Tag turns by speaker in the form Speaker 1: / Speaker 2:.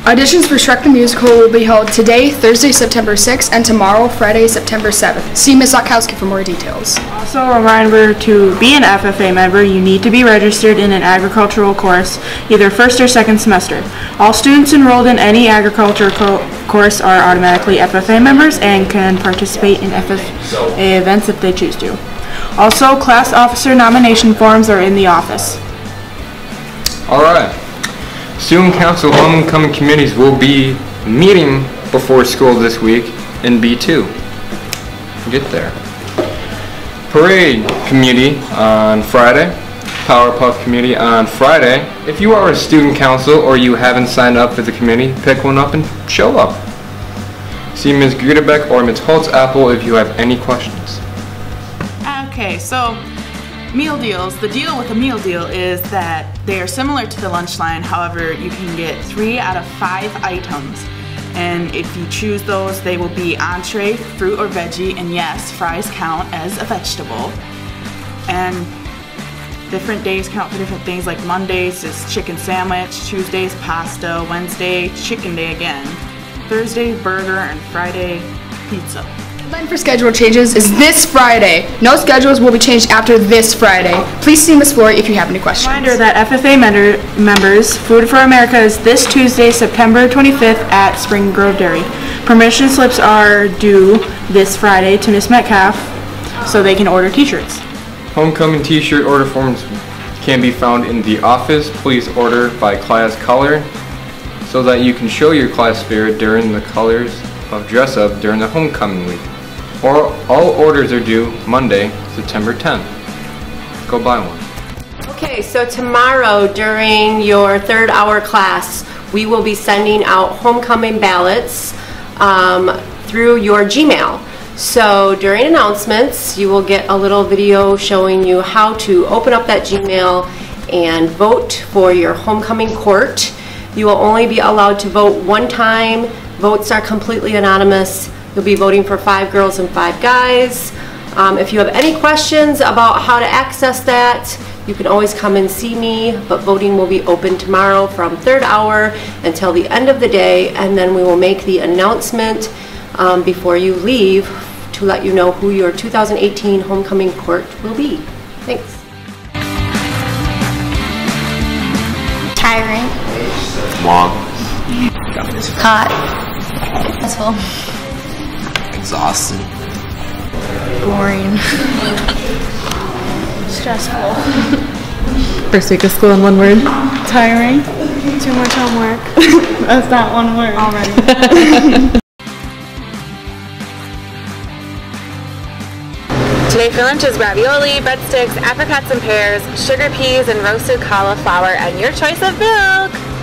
Speaker 1: Auditions for Shrek the Musical will be held today, Thursday, September 6th, and tomorrow, Friday, September 7th. See Ms. Zakowski for more details.
Speaker 2: Also, a reminder, to be an FFA member, you need to be registered in an agricultural course, either first or second semester. All students enrolled in any agriculture course are automatically FFA members and can participate in FFA events if they choose to. Also, class officer nomination forms are in the office.
Speaker 3: All right. Student Council homecoming committees will be meeting before school this week in B2. Get there. Parade committee on Friday. Powerpuff committee on Friday. If you are a student council or you haven't signed up for the committee, pick one up and show up. See Ms. Grudebeck or Ms. Holtz-Apple if you have any questions.
Speaker 2: Okay, so meal deals. The deal with a meal deal is that they are similar to the lunch line, however, you can get 3 out of 5 items. And if you choose those, they will be entree, fruit or veggie, and yes, fries count as a vegetable. And different days count for different things, like Mondays is chicken sandwich, Tuesdays pasta, Wednesday chicken day again, Thursday burger, and Friday pizza.
Speaker 1: Deadline for schedule changes is this Friday. No schedules will be changed after this Friday. Please see Ms. Flory if you have any questions.
Speaker 2: Reminder that FFA members, Food for America is this Tuesday, September 25th at Spring Grove Dairy. Permission slips are due this Friday to Ms. Metcalf so they can order t-shirts.
Speaker 3: Homecoming t-shirt order forms can be found in the office. Please order by class color so that you can show your class spirit during the colors of dress up during the homecoming week. All orders are due Monday, September 10th. Go buy one.
Speaker 4: Okay, so tomorrow during your 3rd hour class, we will be sending out homecoming ballots through your Gmail. So during announcements, you will get a little video showing you how to open up that Gmail and vote for your homecoming court. You will only be allowed to vote one time. Votes are completely anonymous. You'll be voting for 5 girls and 5 guys. If you have any questions about how to access that, you can always come and see me, but voting will be open tomorrow from 3rd hour until the end of the day, and then we will make the announcement before you leave to let you know who your 2018 homecoming court will be. Thanks.
Speaker 5: Tiring.
Speaker 6: Long.
Speaker 5: Hot. Stressful.
Speaker 6: Exhausted.
Speaker 5: Boring. Stressful.
Speaker 2: First week of school in one word. Tiring.
Speaker 5: Too much homework.
Speaker 2: That's not one word already.
Speaker 7: Today for lunch is ravioli, breadsticks, apricots and pears, sugar peas, and roasted cauliflower, and your choice of milk.